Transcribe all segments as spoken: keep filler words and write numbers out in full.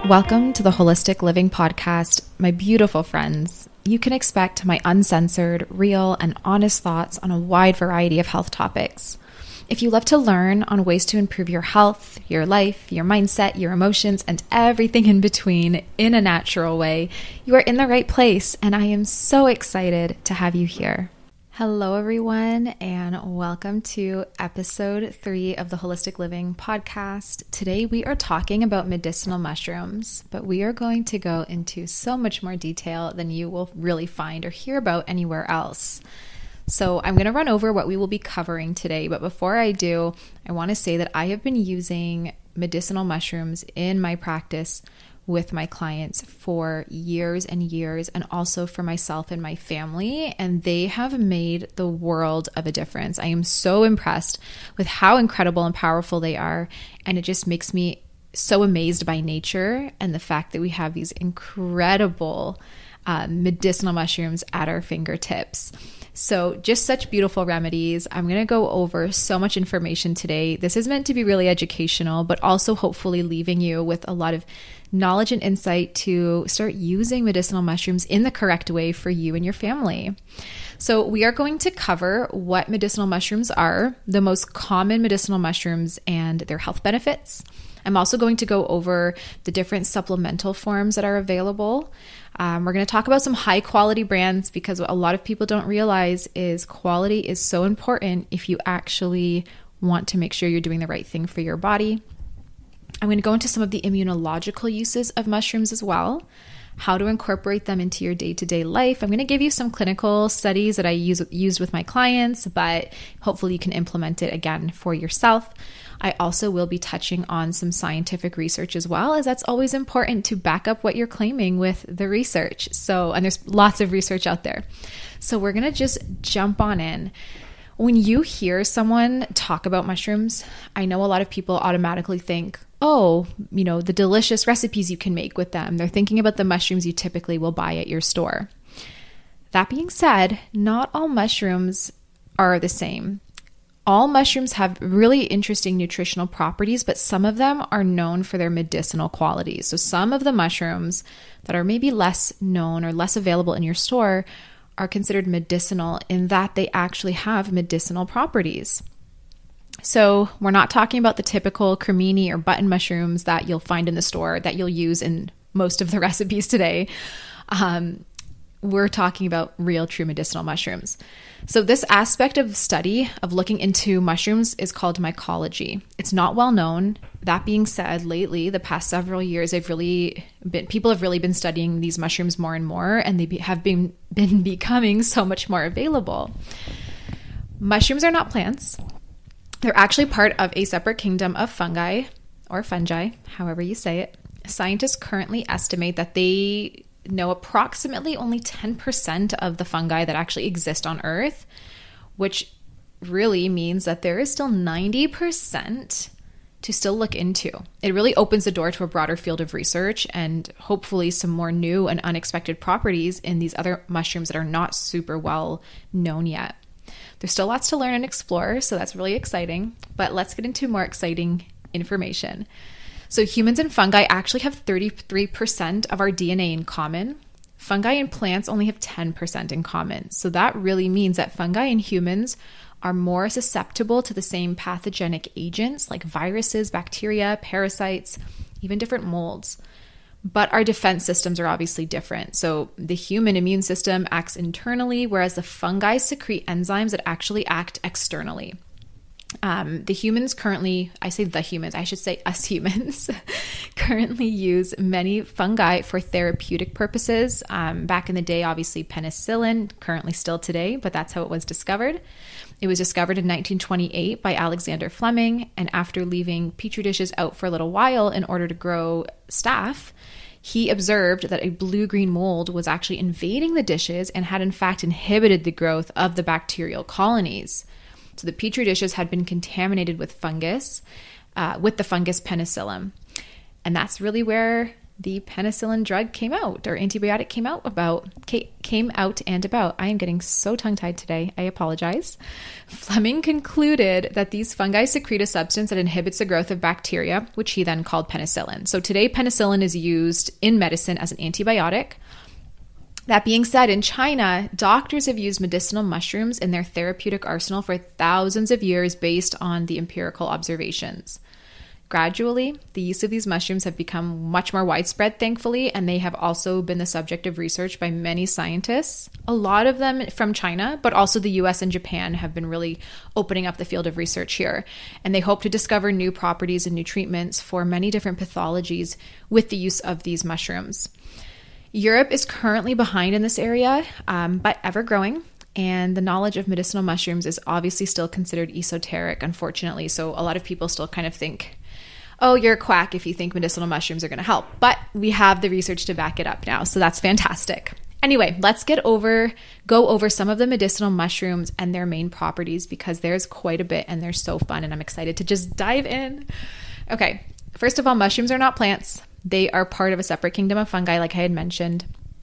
Welcome to the Holistic Living Podcast, my beautiful friends. You can expect my uncensored, real, and honest thoughts on a wide variety of health topics. If you love to learn on ways to improve your health, your life, your mindset, your emotions, and everything in between in a natural way, you are in the right place, and I am so excited to have you here. Hello, everyone, and welcome to episode three of the Holistic Living Podcast. Today, we are talking about medicinal mushrooms, but we are going to go into so much more detail than you will really find or hear about anywhere else. So I'm going to run over what we will be covering today, but before I do, I want to say that I have been using medicinal mushrooms in my practice with my clients for years and years, and also for myself and my family, and they have made the world of a difference. I am so impressed with how incredible and powerful they are, and it just makes me so amazed by nature and the fact that we have these incredible uh, medicinal mushrooms at our fingertips. So just such beautiful remedies. I'm going to go over so much information today. This is meant to be really educational, but also hopefully leaving you with a lot of knowledge and insight to start using medicinal mushrooms in the correct way for you and your family. So we are going to cover what medicinal mushrooms are, the most common medicinal mushrooms and their health benefits. I'm also going to go over the different supplemental forms that are available. Um, we're going to talk about some high quality brands, because what a lot of people don't realize is quality is so important if you actually want to make sure you're doing the right thing for your body. I'm going to go into some of the immunological uses of mushrooms as well, how to incorporate them into your day-to-day life. I'm going to give you some clinical studies that I use, used with my clients, but hopefully you can implement it again for yourself. I also will be touching on some scientific research as well, as that's always important to back up what you're claiming with the research. So, and there's lots of research out there. So we're going to just jump on in. When you hear someone talk about mushrooms, I know a lot of people automatically think, oh, you know, the delicious recipes you can make with them. They're thinking about the mushrooms you typically will buy at your store. That being said, not all mushrooms are the same. All mushrooms have really interesting nutritional properties, but some of them are known for their medicinal qualities. So some of the mushrooms that are maybe less known or less available in your store are considered medicinal in that they actually have medicinal properties. So we're not talking about the typical cremini or button mushrooms that you'll find in the store that you'll use in most of the recipes today. Um, we're talking about real, true medicinal mushrooms. So this aspect of study of looking into mushrooms is called mycology. It's not well known. That being said, lately, the past several years, I've really been, people have really been studying these mushrooms more and more, and they be, have been, been becoming so much more available. Mushrooms are not plants. They're actually part of a separate kingdom of fungi, or fungi, however you say it. Scientists currently estimate that they know approximately only ten percent of the fungi that actually exist on Earth, which really means that there is still ninety percent to still look into. It really opens the door to a broader field of research and hopefully some more new and unexpected properties in these other mushrooms that are not super well known yet. There's still lots to learn and explore, so that's really exciting, but let's get into more exciting information. So humans and fungi actually have thirty-three percent of our D N A in common. Fungi and plants only have ten percent in common. So that really means that fungi and humans are more susceptible to the same pathogenic agents like viruses, bacteria, parasites, even different molds. But our defense systems are obviously different. So the human immune system acts internally, whereas the fungi secrete enzymes that actually act externally. Um, the humans currently, I say the humans, I should say us humans, currently use many fungi for therapeutic purposes. Um, back in the day, obviously penicillin, currently still today, but that's how it was discovered. It was discovered in nineteen twenty-eight by Alexander Fleming, and after leaving petri dishes out for a little while in order to grow staph, he observed that a blue-green mold was actually invading the dishes and had in fact inhibited the growth of the bacterial colonies. So the petri dishes had been contaminated with fungus, uh, with the fungus penicillium. And that's really where the penicillin drug came out, or antibiotic came out about, came out and about. I am getting so tongue-tied today. I apologize. Fleming concluded that these fungi secrete a substance that inhibits the growth of bacteria, which he then called penicillin. So today, penicillin is used in medicine as an antibiotic. That being said, in China, doctors have used medicinal mushrooms in their therapeutic arsenal for thousands of years based on the empirical observations. Gradually, the use of these mushrooms have become much more widespread, thankfully, and they have also been the subject of research by many scientists. A lot of them from China, but also the U S and Japan have been really opening up the field of research here. And they hope to discover new properties and new treatments for many different pathologies with the use of these mushrooms. Europe is currently behind in this area, um, but ever growing. And the knowledge of medicinal mushrooms is obviously still considered esoteric, unfortunately. So a lot of people still kind of think, oh, you're a quack if you think medicinal mushrooms are going to help. But we have the research to back it up now. So that's fantastic. Anyway, let's get over, go over some of the medicinal mushrooms and their main properties, because there's quite a bit and they're so fun. And I'm excited to just dive in. Okay. First of all, mushrooms are not plants. They are part of a separate kingdom of fungi, like I had mentioned.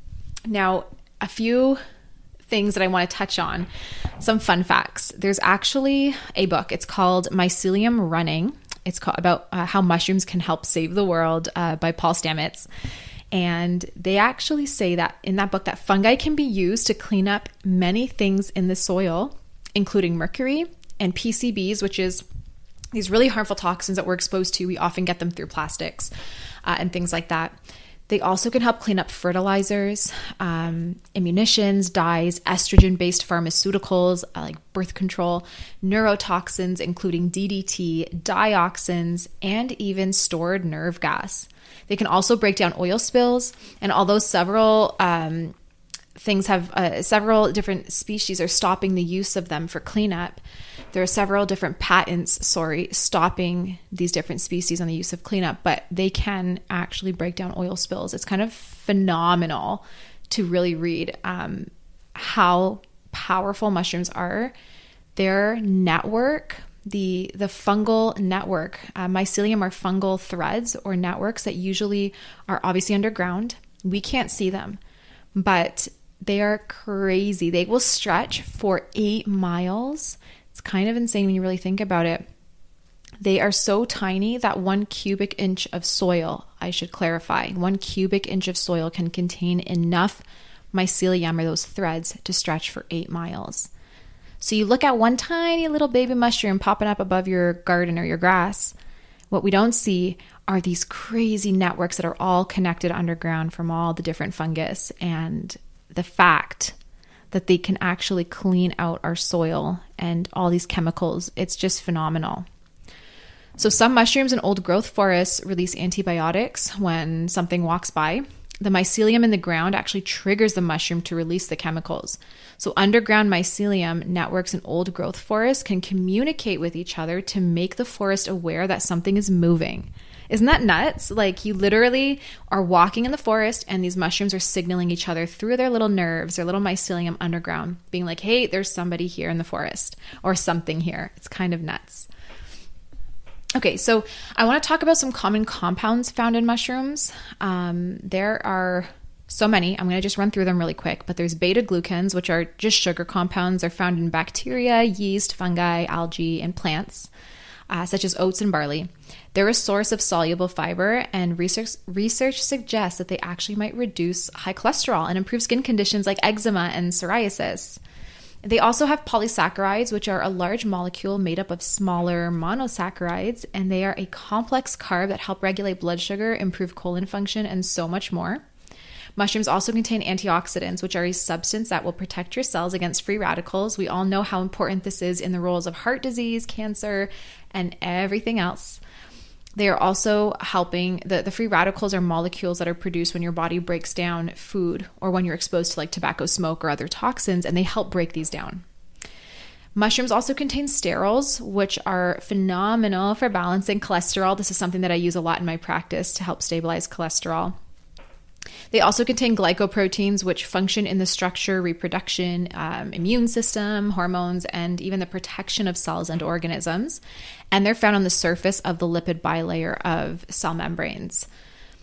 Now, a few things that I want to touch on, some fun facts. There's actually a book. It's called Mycelium Running. It's called, about uh, how mushrooms can help save the world uh, by Paul Stamets. And they actually say that in that book that fungi can be used to clean up many things in the soil, including mercury and P C Bs, which is these really harmful toxins that we're exposed to. We often get them through plastics uh, and things like that. They also can help clean up fertilizers, um, ammunitions, dyes, estrogen-based pharmaceuticals uh, like birth control, neurotoxins, including D D T, dioxins, and even stored nerve gas. They can also break down oil spills, and although several um, things have, uh, several different species are stopping the use of them for cleanup, there are several different patents, sorry, stopping these different species on the use of cleanup, but they can actually break down oil spills. It's kind of phenomenal to really read um, how powerful mushrooms are. Their network, the the fungal network, uh, mycelium are fungal threads or networks that usually are obviously underground. We can't see them, but they are crazy. They will stretch for eight miles. It's kind of insane when you really think about it. They are so tiny that one cubic inch of soil, I should clarify, one cubic inch of soil can contain enough mycelium, or those threads, to stretch for eight miles. So you look at one tiny little baby mushroom popping up above your garden or your grass. What we don't see are these crazy networks that are all connected underground from all the different fungus, and the fact that they can actually clean out our soil and all these chemicals. It's just phenomenal. So some mushrooms in old growth forests release antibiotics when something walks by. The mycelium in the ground actually triggers the mushroom to release the chemicals. So underground mycelium networks in old growth forests can communicate with each other to make the forest aware that something is moving. Isn't that nuts? Like, you literally are walking in the forest and these mushrooms are signaling each other through their little nerves, their little mycelium underground, being like, hey, there's somebody here in the forest or something here. It's kind of nuts. Okay, so I want to talk about some common compounds found in mushrooms. Um, there are so many. I'm going to just run through them really quick, but there's beta-glucans, which are just sugar compounds. They're found in bacteria, yeast, fungi, algae, and plants, uh, such as oats and barley. They're a source of soluble fiber, and research research suggests that they actually might reduce high cholesterol and improve skin conditions like eczema and psoriasis. They also have polysaccharides, which are a large molecule made up of smaller monosaccharides, and they are a complex carb that help regulate blood sugar, improve colon function, and so much more. Mushrooms also contain antioxidants, which are a substance that will protect your cells against free radicals. We all know how important this is in the roles of heart disease, cancer, and everything else. They are also helping, the, the free radicals are molecules that are produced when your body breaks down food or when you're exposed to like tobacco smoke or other toxins, and they help break these down. Mushrooms also contain sterols, which are phenomenal for balancing cholesterol. This is something that I use a lot in my practice to help stabilize cholesterol. They also contain glycoproteins, which function in the structure, reproduction, um, immune system, hormones, and even the protection of cells and organisms. And they're found on the surface of the lipid bilayer of cell membranes.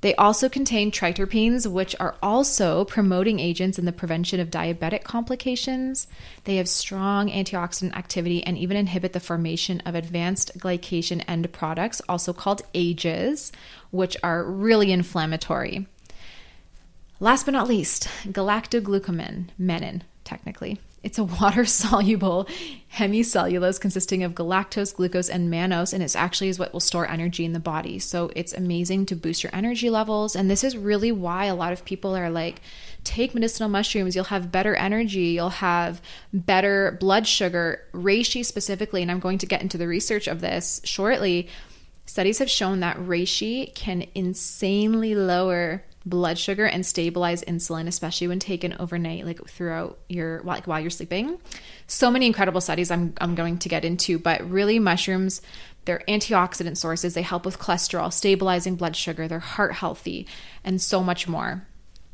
They also contain triterpenes, which are also promoting agents in the prevention of diabetic complications. They have strong antioxidant activity and even inhibit the formation of advanced glycation end products, also called A G Es, which are really inflammatory. Last but not least, galactoglucomen, menin, technically. It's a water-soluble hemicellulose consisting of galactose, glucose, and mannose, and it actually is what will store energy in the body. So it's amazing to boost your energy levels, and this is really why a lot of people are like, take medicinal mushrooms, you'll have better energy, you'll have better blood sugar. Reishi specifically, and I'm going to get into the research of this shortly, studies have shown that reishi can insanely lower blood sugar and stabilize insulin, especially when taken overnight, like throughout your, like while you're sleeping. So many incredible studies I'm, I'm going to get into, but really mushrooms, they're antioxidant sources. They help with cholesterol, stabilizing blood sugar, they're heart healthy, and so much more.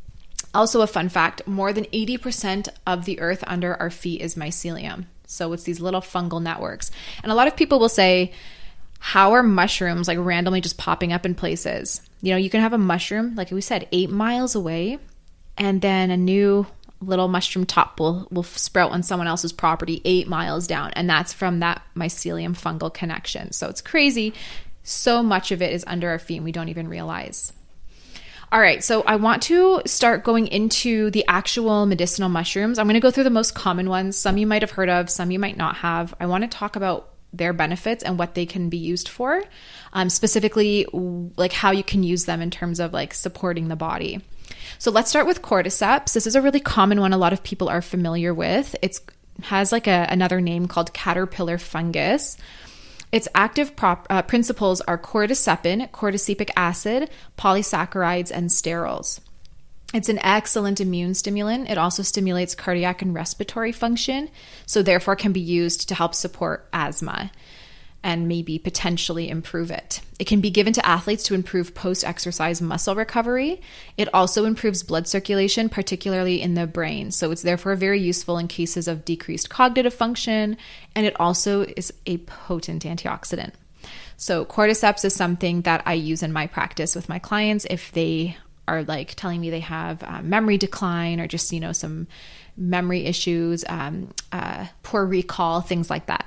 Also a fun fact, more than eighty percent of the earth under our feet is mycelium. So it's these little fungal networks. And a lot of people will say, how are mushrooms like randomly just popping up in places? You know, you can have a mushroom, like we said, eight miles away, and then a new little mushroom top will, will sprout on someone else's property eight miles down. And that's from that mycelium fungal connection. So it's crazy. So much of it is under our feet and we don't even realize. All right, so I want to start going into the actual medicinal mushrooms. I'm going to go through the most common ones. Some you might have heard of, some you might not have. I want to talk about their benefits and what they can be used for, um, specifically like how you can use them in terms of like supporting the body. So let's start with cordyceps. This is a really common one a lot of people are familiar with. It has like a, another name called caterpillar fungus. Its active prop, uh, principles are cordycepin, cordycepic acid, polysaccharides, and sterols. It's an excellent immune stimulant. It also stimulates cardiac and respiratory function, so therefore can be used to help support asthma and maybe potentially improve it. It can be given to athletes to improve post-exercise muscle recovery. It also improves blood circulation, particularly in the brain. So it's therefore very useful in cases of decreased cognitive function, and it also is a potent antioxidant. So cordyceps is something that I use in my practice with my clients if they are like telling me they have uh, memory decline or just, you know, some memory issues, um, uh, poor recall, things like that.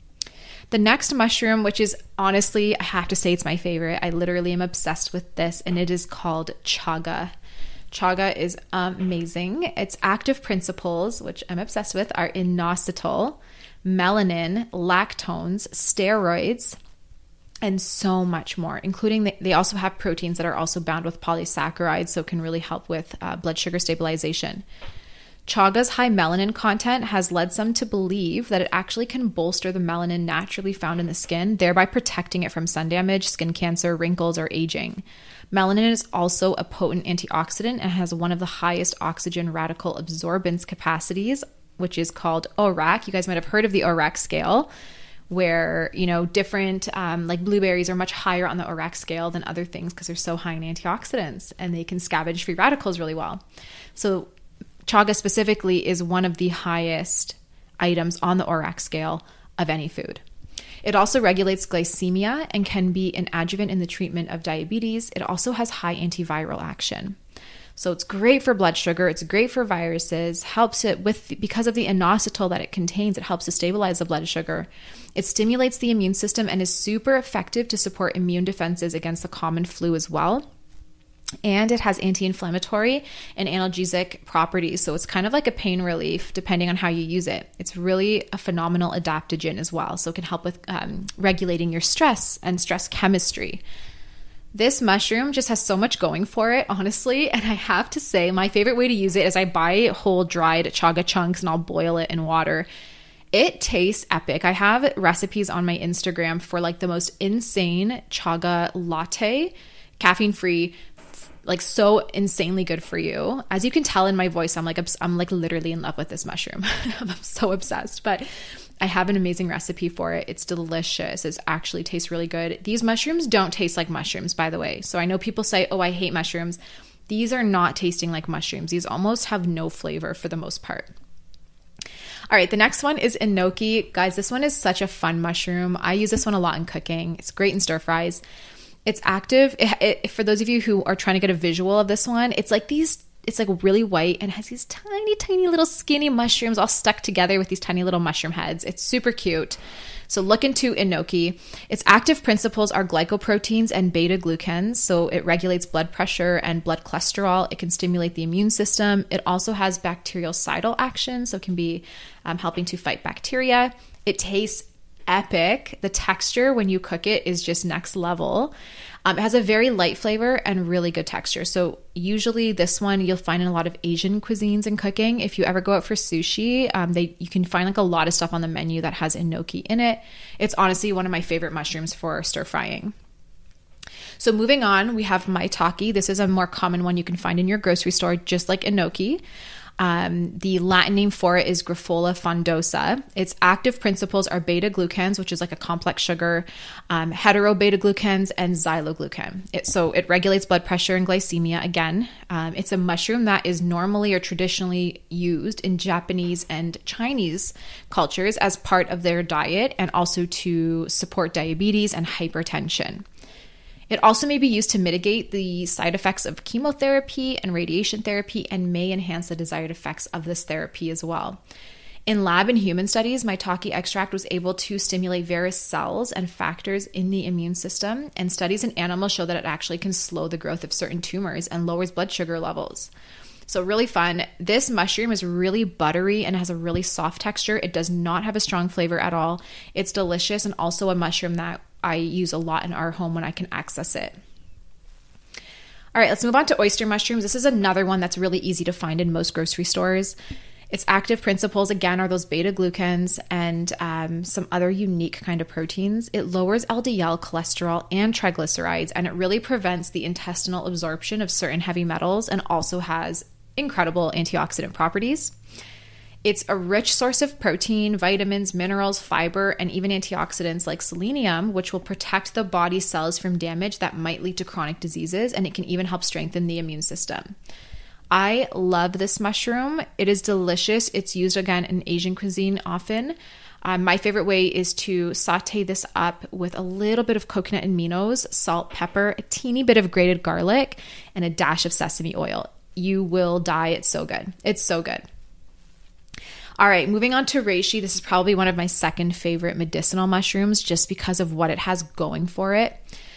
The next mushroom, which is honestly, I have to say it's my favorite. I literally am obsessed with this, and it is called chaga. Chaga is amazing. Its active principles, which I'm obsessed with, are inositol, melanin, lactones, steroids, and so much more, including the, they also have proteins that are also bound with polysaccharides, so can really help with uh, blood sugar stabilization. Chaga's high melanin content has led some to believe that it actually can bolster the melanin naturally found in the skin, thereby protecting it from sun damage, skin cancer, wrinkles, or aging. Melanin is also a potent antioxidant and has one of the highest oxygen radical absorbance capacities, which is called O R A C. You guys might have heard of the O R A C scale, where, you know, different, um, like blueberries are much higher on the O R A C scale than other things because they're so high in antioxidants and they can scavenge free radicals really well. So chaga specifically is one of the highest items on the O R A C scale of any food. It also regulates glycemia and can be an adjuvant in the treatment of diabetes. It also has high antiviral action. So it's great for blood sugar. It's great for viruses, helps it with, because of the inositol that it contains, it helps to stabilize the blood sugar. It stimulates the immune system and is super effective to support immune defenses against the common flu as well. And it has anti-inflammatory and analgesic properties. So it's kind of like a pain relief depending on how you use it. It's really a phenomenal adaptogen as well. So it can help with um, regulating your stress and stress chemistry. This mushroom just has so much going for it, honestly. And I have to say, my favorite way to use it is I buy whole dried chaga chunks and I'll boil it in water. It tastes epic. I have recipes on my Instagram for like the most insane chaga latte, caffeine-free, like so insanely good for you. As you can tell in my voice, I'm like, I'm like literally in love with this mushroom. I'm so obsessed, but I have an amazing recipe for it. It's delicious. It actually tastes really good. These mushrooms don't taste like mushrooms, by the way. So I know people say, oh, I hate mushrooms. These are not tasting like mushrooms. These almost have no flavor for the most part. All right, the next one is enoki. Guys, this one is such a fun mushroom. I use this one a lot in cooking. It's great in stir fries. It's active. It, it, for those of you who are trying to get a visual of this one, it's like these, it's like really white and has these tiny, tiny little skinny mushrooms all stuck together with these tiny little mushroom heads. It's super cute. So look into enoki. Its active principles are glycoproteins and beta-glucans. So it regulates blood pressure and blood cholesterol. It can stimulate the immune system. It also has bactericidal action, so it can be um, helping to fight bacteria. It tastes epic. The texture when you cook it is just next level. Um, it has a very light flavor and really good texture. So usually this one you'll find in a lot of Asian cuisines and cooking. If you ever go out for sushi, um, they you can find like a lot of stuff on the menu that has enoki in it. It's honestly one of my favorite mushrooms for stir frying. So moving on, we have maitake. This is a more common one you can find in your grocery store, just like enoki. Um, the Latin name for it is Grifola frondosa. Its active principles are beta-glucans, which is like a complex sugar, um, hetero-beta-glucans, and xyloglucan. It, so it regulates blood pressure and glycemia again. Um, it's a mushroom that is normally or traditionally used in Japanese and Chinese cultures as part of their diet and also to support diabetes and hypertension. It also may be used to mitigate the side effects of chemotherapy and radiation therapy and may enhance the desired effects of this therapy as well. In lab and human studies, maitake extract was able to stimulate various cells and factors in the immune system, and studies in animals show that it actually can slow the growth of certain tumors and lowers blood sugar levels. So really fun. This mushroom is really buttery and has a really soft texture. It does not have a strong flavor at all. It's delicious and also a mushroom that I use a lot in our home when I can access it. All right, let's move on to oyster mushrooms. This is another one that's really easy to find in most grocery stores. Its active principles, again, are those beta-glucans and um, some other unique kind of proteins. It lowers L D L cholesterol and triglycerides, and it really prevents the intestinal absorption of certain heavy metals and also has incredible antioxidant properties. It's a rich source of protein, vitamins, minerals, fiber, and even antioxidants like selenium, which will protect the body cells from damage that might lead to chronic diseases, and it can even help strengthen the immune system. I love this mushroom. It is delicious. It's used, again, in Asian cuisine often. Um, my favorite way is to saute this up with a little bit of coconut aminos, salt, pepper, a teeny bit of grated garlic, and a dash of sesame oil. You will die. It's so good. It's so good. All right, moving on to reishi. This is probably one of my second favorite medicinal mushrooms just because of what it has going for it.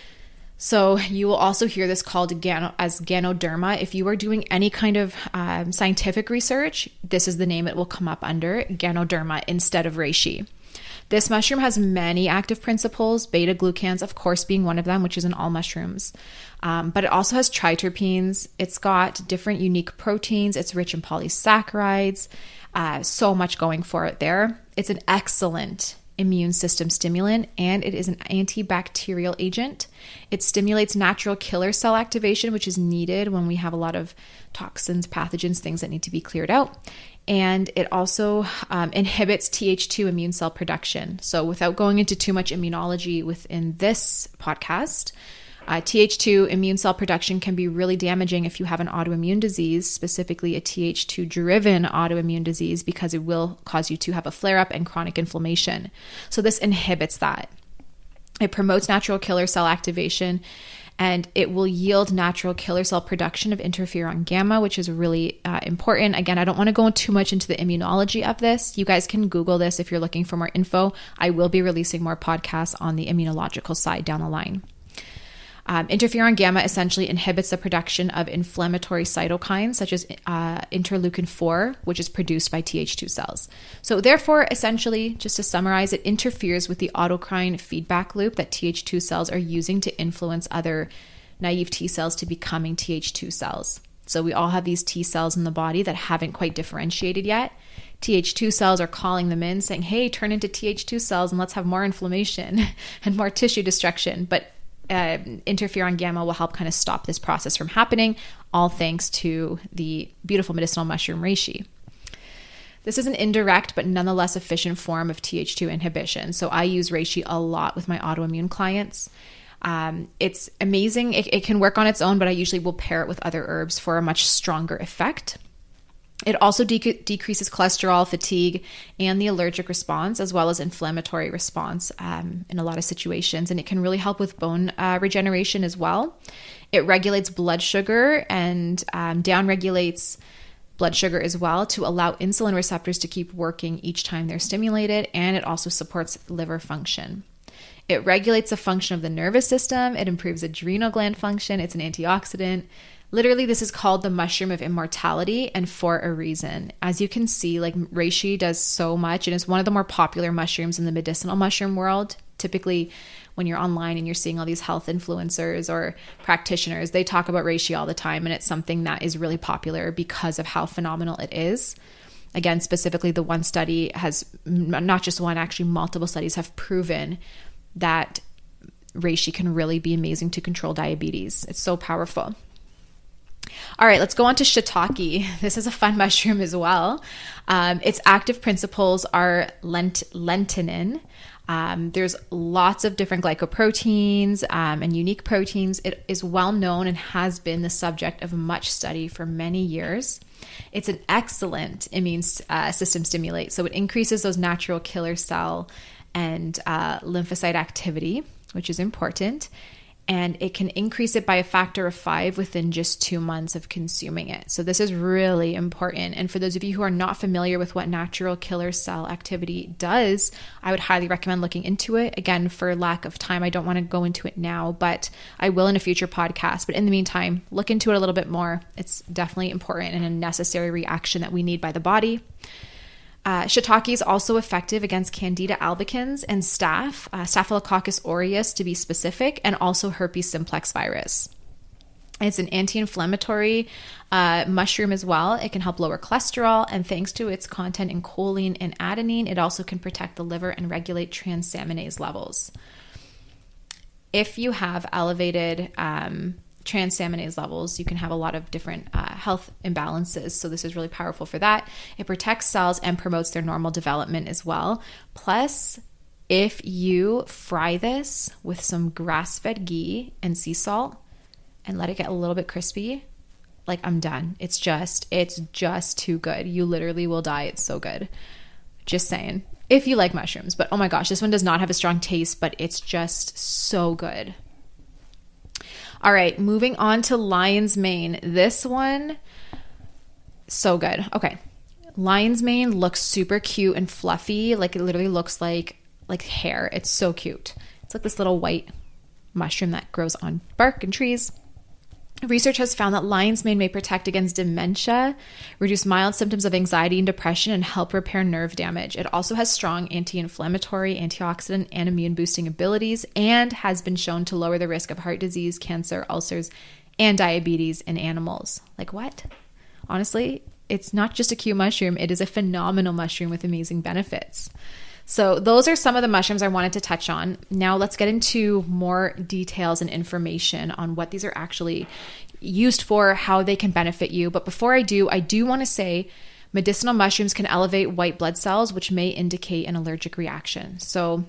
So you will also hear this called gano, as Ganoderma. If you are doing any kind of um, scientific research, this is the name it will come up under, Ganoderma, instead of reishi. This mushroom has many active principles, beta-glucans, of course, being one of them, which is in all mushrooms. Um, but it also has triterpenes. It's got different unique proteins. It's rich in polysaccharides. Uh, so much going for it there. It's an excellent immune system stimulant, and it is an antibacterial agent. It stimulates natural killer cell activation, which is needed when we have a lot of toxins, pathogens, things that need to be cleared out. And it also um, inhibits T H two immune cell production. So without going into too much immunology within this podcast, Uh, T H two immune cell production can be really damaging if you have an autoimmune disease, specifically a T H two driven autoimmune disease, because it will cause you to have a flare-up and chronic inflammation. So this inhibits that. It promotes natural killer cell activation, and it will yield natural killer cell production of interferon gamma, which is really uh, important. Again, I don't want to go too much into the immunology of this. You guys can Google this if you're looking for more info. I will be releasing more podcasts on the immunological side down the line. Um, interferon gamma essentially inhibits the production of inflammatory cytokines such as uh, interleukin four, which is produced by T H two cells. So therefore, essentially, just to summarize, it interferes with the autocrine feedback loop that T H two cells are using to influence other naive T cells to becoming T H two cells. So we all have these T cells in the body that haven't quite differentiated yet. T H two cells are calling them in saying, hey, turn into T H two cells and let's have more inflammation and more tissue destruction. But Uh, interferon gamma will help kind of stop this process from happening, all thanks to the beautiful medicinal mushroom reishi. This is an indirect but nonetheless efficient form of T H two inhibition. So I use reishi a lot with my autoimmune clients. Um, it's amazing. It, it can work on its own, but I usually will pair it with other herbs for a much stronger effect. It also de- decreases cholesterol, fatigue, and the allergic response, as well as inflammatory response um, in a lot of situations. And it can really help with bone uh, regeneration as well. It regulates blood sugar and um, downregulates blood sugar as well to allow insulin receptors to keep working each time they're stimulated. And it also supports liver function. It regulates the function of the nervous system. It improves adrenal gland function. It's an antioxidant. Literally, this is called the mushroom of immortality, and for a reason. As you can see, like reishi does so much, and it's one of the more popular mushrooms in the medicinal mushroom world. Typically, when you're online and you're seeing all these health influencers or practitioners, they talk about reishi all the time, and it's something that is really popular because of how phenomenal it is. Again, specifically, the one study has, not just one, actually multiple studies have proven that reishi can really be amazing to control diabetes. It's so powerful. All right, let's go on to shiitake. This is a fun mushroom as well. Um, its active principles are lent- lentinin. Um, there's lots of different glycoproteins um, and unique proteins. It is well known and has been the subject of much study for many years. It's an excellent immune uh, system stimulate. So it increases those natural killer cell and uh, lymphocyte activity, which is important. And it can increase it by a factor of five within just two months of consuming it. So this is really important. And for those of you who are not familiar with what natural killer cell activity does, I would highly recommend looking into it. Again, for lack of time, I don't want to go into it now, but I will in a future podcast. But in the meantime, look into it a little bit more. It's definitely important and a necessary reaction that we need by the body. Uh, shiitake is also effective against Candida albicans and staph, uh, Staphylococcus aureus to be specific, and also herpes simplex virus. It's an anti-inflammatory uh, mushroom as well. It can help lower cholesterol, and thanks to its content in choline and adenine, it also can protect the liver and regulate transaminase levels. If you have elevated um, transaminase levels, you can have a lot of different uh, health imbalances. So this is really powerful for that. It protects cells and promotes their normal development as well. Plus, if you fry this with some grass-fed ghee and sea salt and let it get a little bit crispy, like I'm done. It's just, it's just too good. You literally will die. It's so good. Just saying. If you like mushrooms, but oh my gosh, this one does not have a strong taste, but it's just so good. All right, moving on to lion's mane. This one, so good. Okay, lion's mane looks super cute and fluffy. Like it literally looks like like hair. It's so cute. It's like this little white mushroom that grows on bark and trees. Research has found that lion's mane may protect against dementia, reduce mild symptoms of anxiety and depression, and help repair nerve damage. It also has strong anti-inflammatory, antioxidant, and immune-boosting abilities, and has been shown to lower the risk of heart disease, cancer, ulcers, and diabetes in animals. Like what? Honestly, it's not just a cute mushroom. It is a phenomenal mushroom with amazing benefits. So those are some of the mushrooms I wanted to touch on. Now let's get into more details and information on what these are actually used for, how they can benefit you. But before I do, I do want to say medicinal mushrooms can elevate white blood cells, which may indicate an allergic reaction. So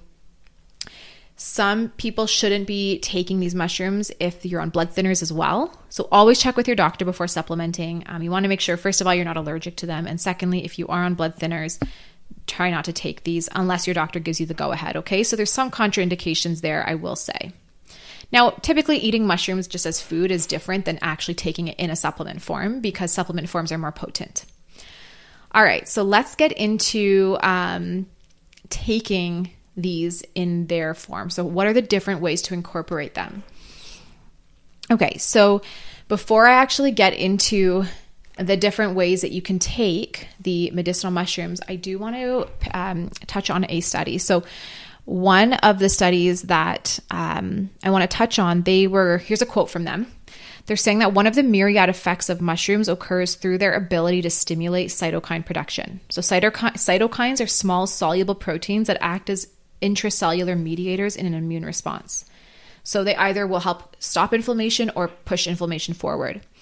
some people shouldn't be taking these mushrooms if you're on blood thinners as well. So always check with your doctor before supplementing. Um, you want to make sure, first of all, you're not allergic to them. And secondly, if you are on blood thinners, try not to take these unless your doctor gives you the go-ahead, okay? So there's some contraindications there, I will say. Now, typically eating mushrooms just as food is different than actually taking it in a supplement form because supplement forms are more potent. All right, so let's get into um, taking these in their form. So what are the different ways to incorporate them? Okay, so before I actually get into the different ways that you can take the medicinal mushrooms, I do want to um, touch on a study. So one of the studies that um, I want to touch on, they were, here's a quote from them. They're saying that one of the myriad effects of mushrooms occurs through their ability to stimulate cytokine production. So cytokine, cytokines are small soluble proteins that act as intracellular mediators in an immune response. So they either will help stop inflammation or push inflammation forward.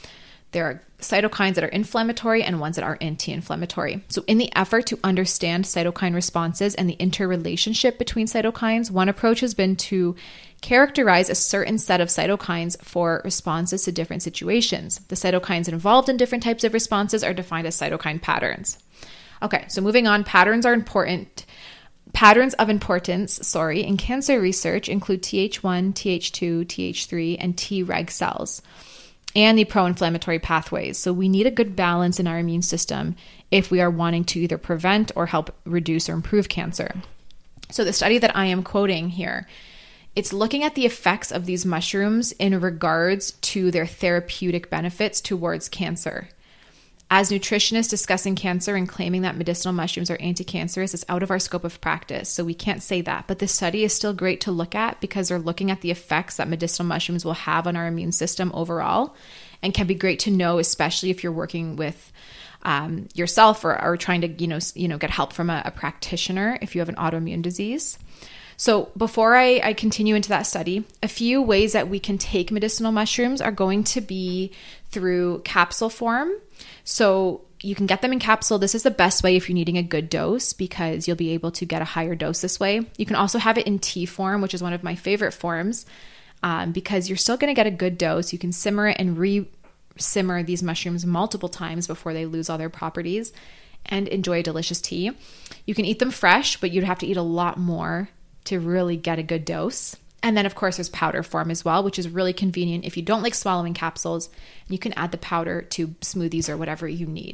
There are cytokines that are inflammatory and ones that are anti-inflammatory. So in the effort to understand cytokine responses and the interrelationship between cytokines, one approach has been to characterize a certain set of cytokines for responses to different situations. The cytokines involved in different types of responses are defined as cytokine patterns. Okay, so moving on, patterns are important. Patterns of importance, sorry, in cancer research include T H one, T H two, T H three, and Treg cells, and the pro-inflammatory pathways. So we need a good balance in our immune system if we are wanting to either prevent or help reduce or improve cancer. So the study that I am quoting here, it's looking at the effects of these mushrooms in regards to their therapeutic benefits towards cancer. As nutritionists discussing cancer and claiming that medicinal mushrooms are anti-cancerous is out of our scope of practice, so we can't say that. But this study is still great to look at because they're looking at the effects that medicinal mushrooms will have on our immune system overall, and can be great to know, especially if you're working with um, yourself or, or trying to, you know, you know, get help from a, a practitioner if you have an autoimmune disease. So before I, I continue into that study, a few ways that we can take medicinal mushrooms are going to be through capsule form. So you can get them in capsule. This is the best way if you're needing a good dose because you'll be able to get a higher dose this way. You can also have it in tea form, which is one of my favorite forms um, because you're still going to get a good dose. You can simmer it and re-simmer these mushrooms multiple times before they lose all their properties and enjoy a delicious tea. You can eat them fresh, but you'd have to eat a lot more to really get a good dose. And then, of course, there's powder form as well, which is really convenient if you don't like swallowing capsules. You can add the powder to smoothies or whatever you need.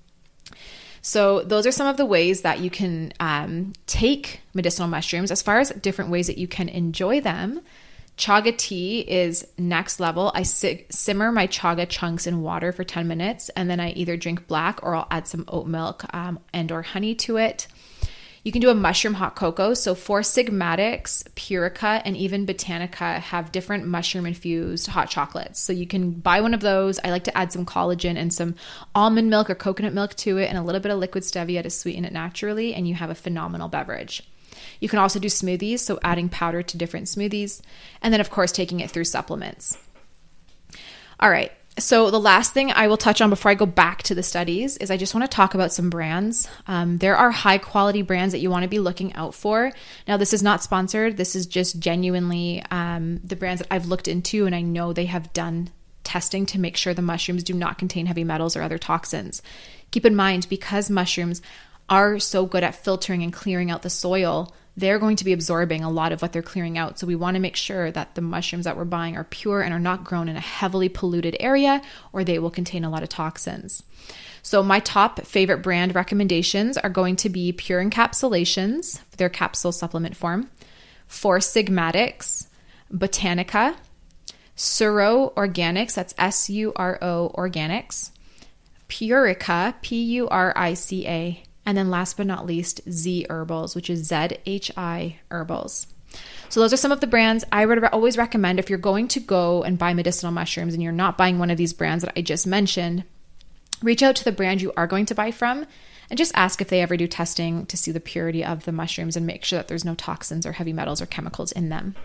So those are some of the ways that you can um, take medicinal mushrooms. As far as different ways that you can enjoy them, chaga tea is next level. I si- simmer my chaga chunks in water for ten minutes, and then I either drink black or I'll add some oat milk um, and or honey to it. You can do a mushroom hot cocoa. So Four Sigmatics, Purica, and even Botanica have different mushroom-infused hot chocolates. So you can buy one of those. I like to add some collagen and some almond milk or coconut milk to it and a little bit of liquid stevia to sweeten it naturally, and you have a phenomenal beverage. You can also do smoothies, so adding powder to different smoothies. And then, of course, taking it through supplements. All right. So the last thing I will touch on before I go back to the studies is I just want to talk about some brands. Um, there are high quality brands that you want to be looking out for. Now, this is not sponsored. This is just genuinely um, the brands that I've looked into, and I know they have done testing to make sure the mushrooms do not contain heavy metals or other toxins. Keep in mind, because mushrooms are so good at filtering and clearing out the soil, they're going to be absorbing a lot of what they're clearing out. So we want to make sure that the mushrooms that we're buying are pure and are not grown in a heavily polluted area, or they will contain a lot of toxins. So my top favorite brand recommendations are going to be Pure Encapsulations, their capsule supplement form, Four Sigmatics, Botanica, Suro Organics, that's S U R O Organics, Purica, P U R I C A, and then last but not least, Z Herbals, which is Z H I Herbals. So those are some of the brands I would always recommend if you're going to go and buy medicinal mushrooms and you're not buying one of these brands that I just mentioned. Reach out to the brand you are going to buy from and just ask if they ever do testing to see the purity of the mushrooms and make sure that there's no toxins or heavy metals or chemicals in them.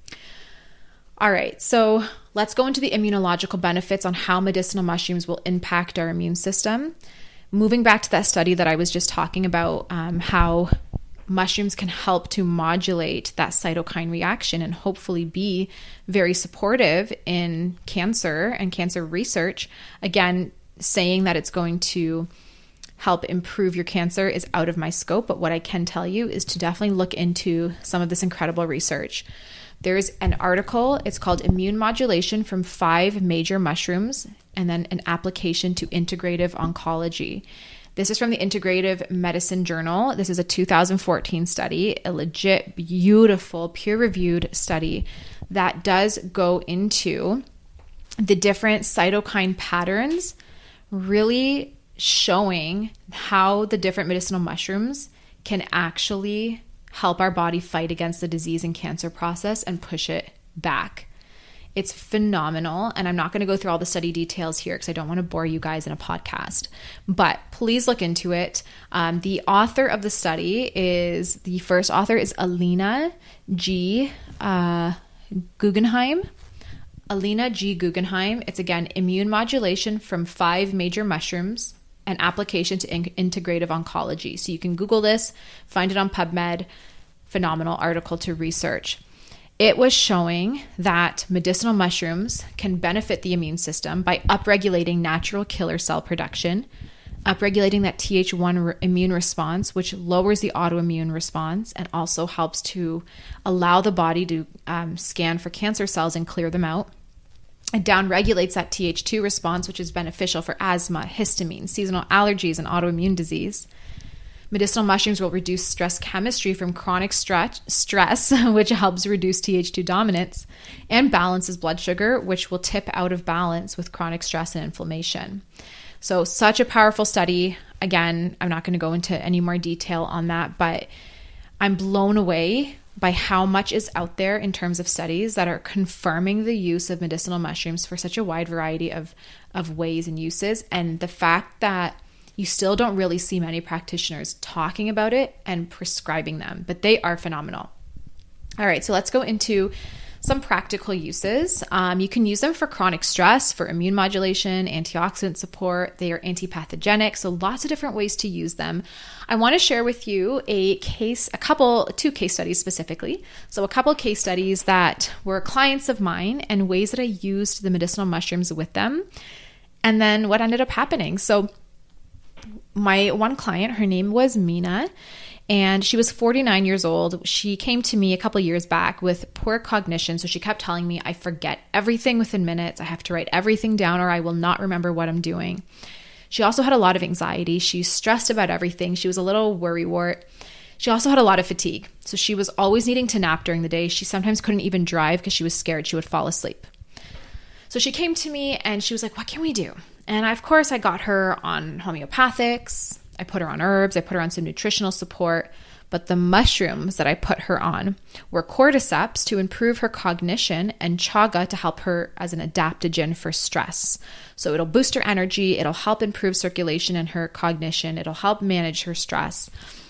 All right, so let's go into the immunological benefits on how medicinal mushrooms will impact our immune system. Moving back to that study that I was just talking about, um, how mushrooms can help to modulate that cytokine reaction and hopefully be very supportive in cancer and cancer research. Again, saying that it's going to help improve your cancer is out of my scope, but what I can tell you is to definitely look into some of this incredible research. There's an article, it's called Immune Modulation from Five Major Mushrooms, and then an application to integrative oncology. This is from the Integrative Medicine Journal. This is a two thousand fourteen study, a legit, beautiful, peer-reviewed study that does go into the different cytokine patterns, really showing how the different medicinal mushrooms can actually help our body fight against the disease and cancer process and push it back. It's phenomenal. And I'm not going to go through all the study details here because I don't want to bore you guys in a podcast, but please look into it. Um, the author of the study is, the first author is Alina G. Uh, Guggenheim. Alina G. Guggenheim. It's again, immune modulation from five major mushrooms and application to in- integrative oncology. So you can Google this, find it on PubMed. Phenomenal article to research. It was showing that medicinal mushrooms can benefit the immune system by upregulating natural killer cell production, upregulating that T H one re- immune response, which lowers the autoimmune response and also helps to allow the body to um, scan for cancer cells and clear them out. It downregulates that T H two response, which is beneficial for asthma, histamine, seasonal allergies, and autoimmune disease. Medicinal mushrooms will reduce stress chemistry from chronic stress, stress, which helps reduce T H two dominance, and balances blood sugar, which will tip out of balance with chronic stress and inflammation. So such a powerful study. Again, I'm not going to go into any more detail on that, but I'm blown away by how much is out there in terms of studies that are confirming the use of medicinal mushrooms for such a wide variety of, of ways and uses. And the fact that you still don't really see many practitioners talking about it and prescribing them, but they are phenomenal. All right, so let's go into some practical uses. Um, you can use them for chronic stress, for immune modulation, antioxidant support. They are antipathogenic, so lots of different ways to use them. I want to share with you a case, a couple, two case studies specifically. So a couple case studies that were clients of mine and ways that I used the medicinal mushrooms with them, and then what ended up happening. So my one client, her name was Mina, and she was forty-nine years old. She came to me a couple years back with poor cognition. So she kept telling me, I forget everything within minutes. I have to write everything down or I will not remember what I'm doing. She also had a lot of anxiety. She stressed about everything. She was a little worrywart. She also had a lot of fatigue. So she was always needing to nap during the day. She sometimes couldn't even drive because she was scared she would fall asleep. So she came to me and she was like, what can we do? And I, of course, I got her on homeopathics. I put her on herbs. I put her on some nutritional support. But the mushrooms that I put her on were cordyceps to improve her cognition and chaga to help her as an adaptogen for stress. So it'll boost her energy. It'll help improve circulation and her cognition. It'll help manage her stress.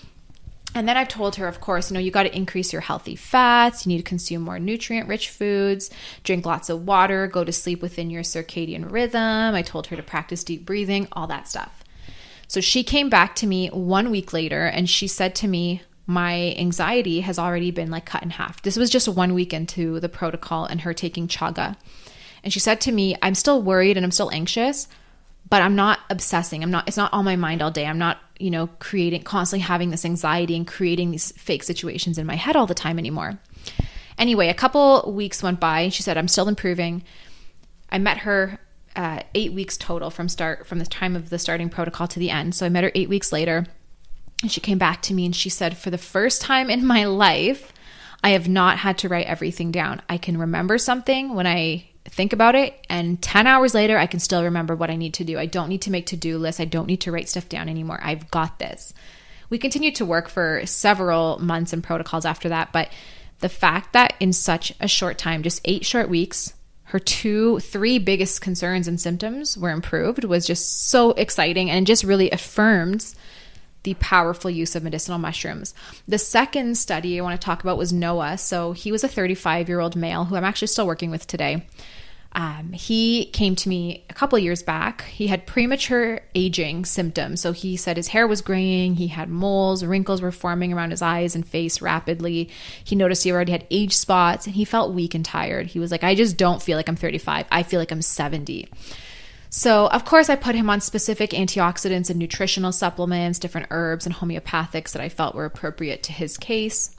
And then I've told her, of course, you know, you got to increase your healthy fats. You need to consume more nutrient-rich foods, drink lots of water, go to sleep within your circadian rhythm. I told her to practice deep breathing, all that stuff. So she came back to me one week later and she said to me, my anxiety has already been like cut in half. This was just one week into the protocol and her taking chaga. And she said to me, I'm still worried and I'm still anxious, but I'm not obsessing. I'm not, it's not on my mind all day. I'm not, you know, creating, constantly having this anxiety and creating these fake situations in my head all the time anymore. Anyway, a couple weeks went by and she said, I'm still improving. I met her uh, eight weeks total from start, from the time of the starting protocol to the end. So I met her eight weeks later and she came back to me and she said, for the first time in my life, I have not had to write everything down. I can remember something when I think about it, and ten hours later, I can still remember what I need to do. I don't need to make to-do lists. I don't need to write stuff down anymore. I've got this. We continued to work for several months and protocols after that, but the fact that in such a short time, just eight short weeks, her two, three biggest concerns and symptoms were improved was just so exciting and just really affirms the powerful use of medicinal mushrooms. The second study I want to talk about was Noah. So he was a thirty-five-year-old male who I'm actually still working with today. Um, he came to me a couple of years back. He had premature aging symptoms. So he said his hair was graying. He had moles, wrinkles were forming around his eyes and face rapidly. He noticed he already had age spots and he felt weak and tired. He was like, I just don't feel like I'm thirty-five. I feel like I'm seventy. So, of course, I put him on specific antioxidants and nutritional supplements, different herbs and homeopathics that I felt were appropriate to his case.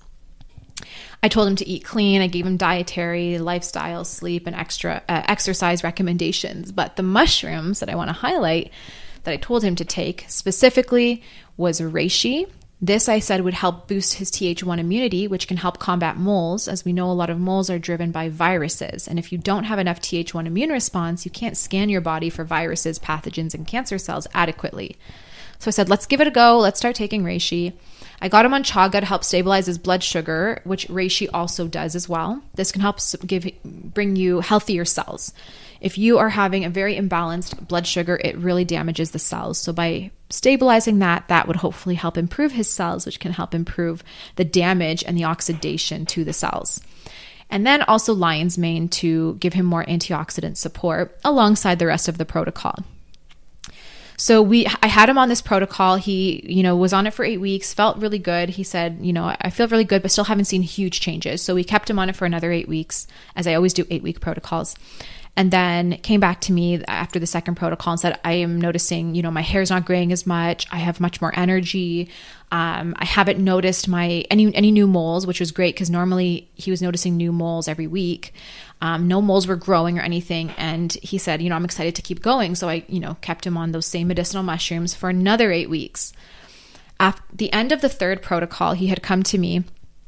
I told him to eat clean. I gave him dietary, lifestyle, sleep, and extra uh, exercise recommendations. But the mushrooms that I want to highlight that I told him to take specifically was reishi. This, I said, would help boost his T H one immunity, which can help combat moles. As we know, a lot of moles are driven by viruses. And if you don't have enough T H one immune response, you can't scan your body for viruses, pathogens, and cancer cells adequately. So I said, let's give it a go. Let's start taking reishi. I got him on chaga to help stabilize his blood sugar, which reishi also does as well. This can help give bring you healthier cells. If you are having a very imbalanced blood sugar, it really damages the cells. So by stabilizing that, that would hopefully help improve his cells, which can help improve the damage and the oxidation to the cells. and then also lion's mane to give him more antioxidant support alongside the rest of the protocol. So we, I had him on this protocol. He, you know, was on it for eight weeks, felt really good. He said, you know, I feel really good, but still haven't seen huge changes. So we kept him on it for another eight weeks, as I always do eight week protocols. And then came back to me after the second protocol and said, I am noticing, you know, my hair's not graying as much. I have much more energy. Um, I haven't noticed my any any new moles, which was great because normally he was noticing new moles every week. Um, no moles were growing or anything. And he said, you know, I'm excited to keep going. So I, you know, kept him on those same medicinal mushrooms for another eight weeks. At the end of the third protocol, he had come to me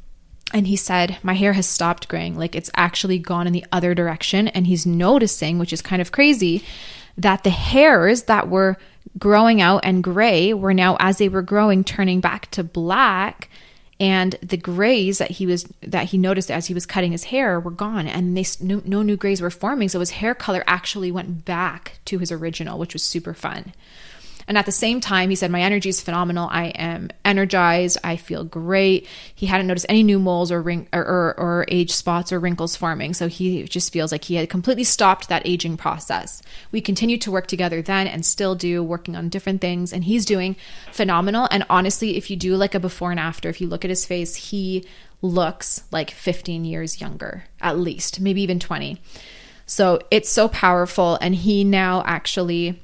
and he said, my hair has stopped graying. Like it's actually gone in the other direction. And he's noticing, which is kind of crazy, that the hairs that were growing out and gray were now, as they were growing, turning back to black. And the grays that he was, that he noticed as he was cutting his hair were gone, and they, no, no new grays were forming. So his hair color actually went back to his original, which was super fun. And at the same time, he said, my energy is phenomenal. I am energized. I feel great. He hadn't noticed any new moles or, ring, or, or, or age spots or wrinkles forming. So he just feels like he had completely stopped that aging process. We continued to work together then and still do, working on different things. And he's doing phenomenal. And honestly, if you do like a before and after, if you look at his face, he looks like fifteen years younger, at least, maybe even twenty. So it's so powerful. And he now actually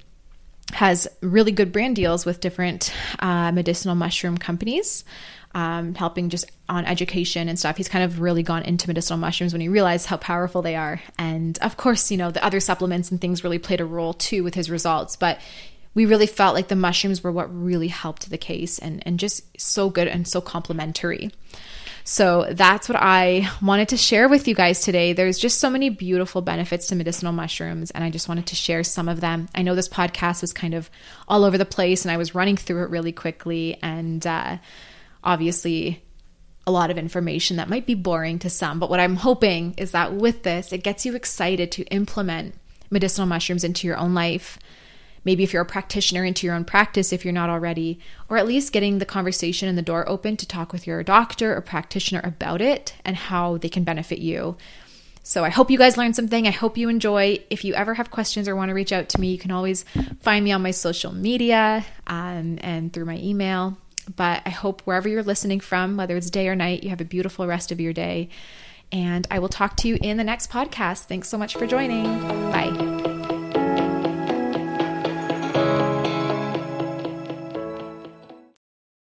has really good brand deals with different uh, medicinal mushroom companies, um, helping just on education and stuff. He's kind of really gone into medicinal mushrooms when he realized how powerful they are. And of course, you know, the other supplements and things really played a role too with his results. But we really felt like the mushrooms were what really helped the case, and, and just so good and so complementary. So that's what I wanted to share with you guys today. There's just so many beautiful benefits to medicinal mushrooms, and I just wanted to share some of them. I know this podcast was kind of all over the place, and I was running through it really quickly, and uh, obviously a lot of information that might be boring to some. But what I'm hoping is that with this, it gets you excited to implement medicinal mushrooms into your own life. Maybe if you're a practitioner, into your own practice if you're not already, or at least getting the conversation and the door open to talk with your doctor or practitioner about it and how they can benefit you. So I hope you guys learned something. I hope you enjoy. If you ever have questions or want to reach out to me, you can always find me on my social media um, and through my email. But I hope wherever you're listening from, whether it's day or night, you have a beautiful rest of your day. And I will talk to you in the next podcast. Thanks so much for joining.